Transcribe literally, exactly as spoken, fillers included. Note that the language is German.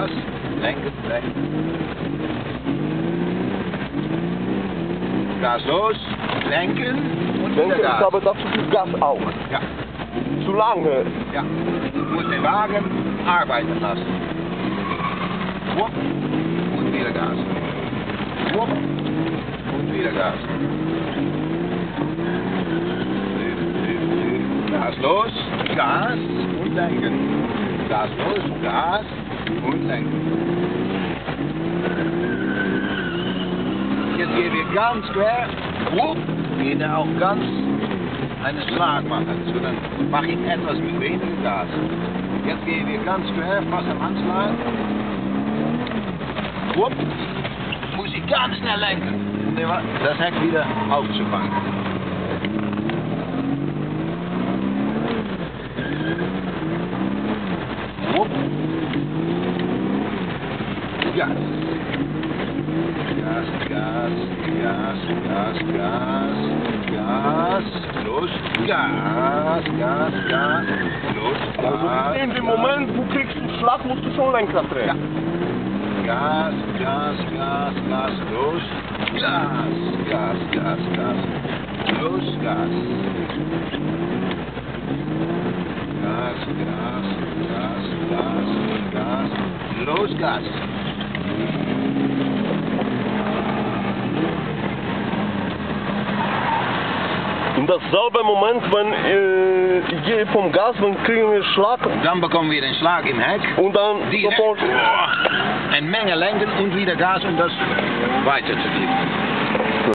Gas, lenken, lenken. Gas los, lenken und wieder Denken, Gas. ich habe dazu viel Gas auch. Ja, Zu lange. ja. Du musst den Wagen arbeiten lassen. Wupp und wieder Gas. Wupp und wieder Gas. Gas los, Gas und lenken. Gas los, Gas und lenken. Jetzt gehen wir ganz quer. Wupp, geht er auch ganz einen Schlag machen. So, dann mache ich etwas mit weniger Gas. Jetzt gehen wir ganz quer, fast am Anschlag. Wupp, muss ich ganz schnell lenken, um das Heck wieder aufzufangen. Wupp. Gas. Gas, Gas, Gas, Gas, Gas, Gas, los, Gas, Gas, Gas, los, Also Gas. in dem Moment, wo kriegst du Schlag, musst du schon Lenkrad Ja. drehen. Gas, Gas, Gas, Gas, los, Gas, Gas, Gas, Gas, los, Gas. Gas, Gas, Gas, Gas, Gas, los, Gas. In dasselbe Moment, wenn äh, ich gehe vom Gas, dann kriegen wir Schlag Dann bekommen wir den Schlag im Heck. und dann Direkt. sofort. Eine Menge lenken und wieder Gas, um das weiterzugeben.